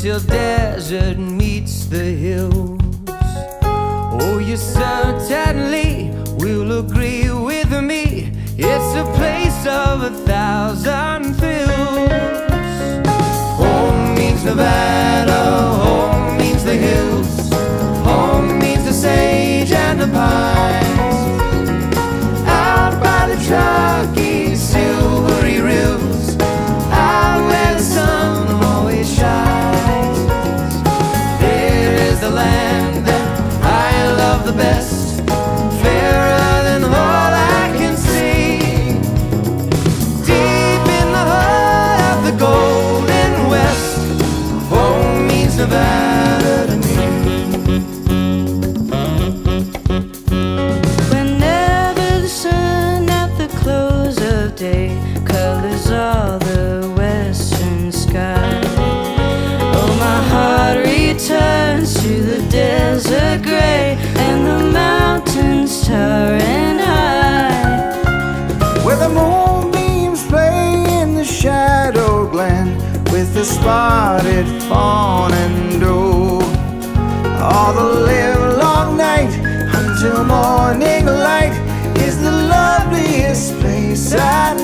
till desert meets the hills. Oh, you certainly will agree with me, it's a place of 1,000 thrills. Home means Nevada, home means the hills, home means the sage and the pines. Out by the Truckee, silvery rills, out where the sun always shines. There is the land that I love the best, fairer than all I can see. Deep in the heart of the Golden West, home means Nevada to me. Whenever the sun at the close of day colors all the western sky, oh, my heart returns to the desert gray and the mountains towering high, where the moonbeams play in the shadow glen with the spotted fawn and doe. All the live long night until morning light is the loveliest place I